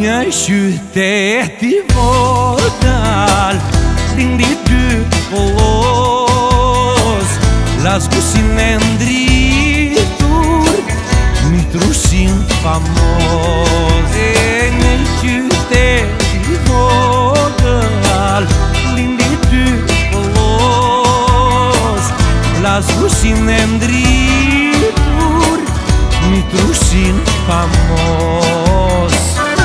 Një qytet I vogël, lindi dy kollos, lasgusin e ndritur, Mitrusin famos. Një qytet I vogël, lindi dy kollos, lasgusin e ndritur, Mitrusin famos.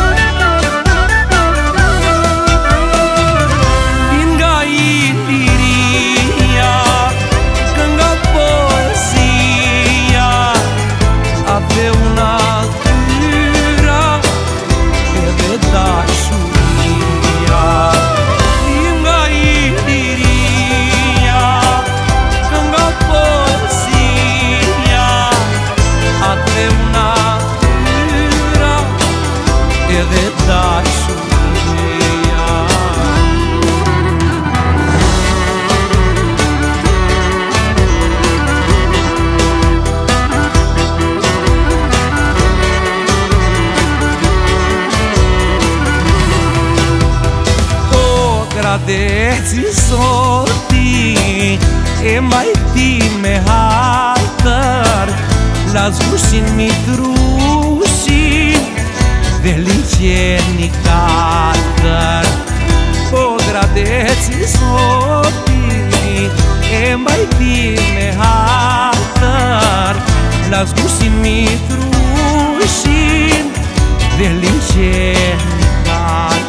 Deci sorti e majti me hatër, lasgusin Mitrusin dhe liqeni katër. Po gradeci sorti e majti me hatër, lasgusin Mitrusin dhe liqeni katër.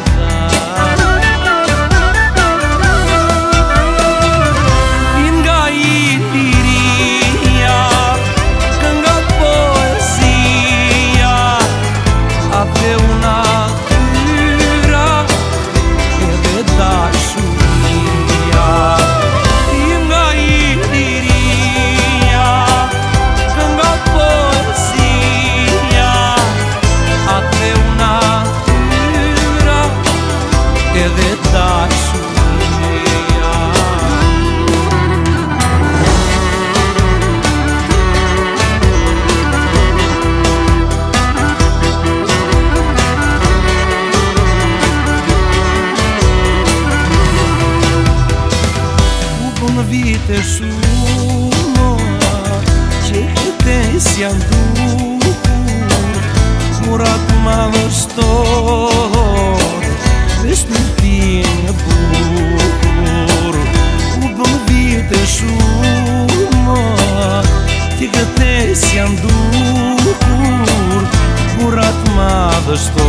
Vite shumë që këtës janë dukur, murat ma vështor, vesh në pinë bukur. U bën vite shumë që këtës janë dukur, murat ma vështor.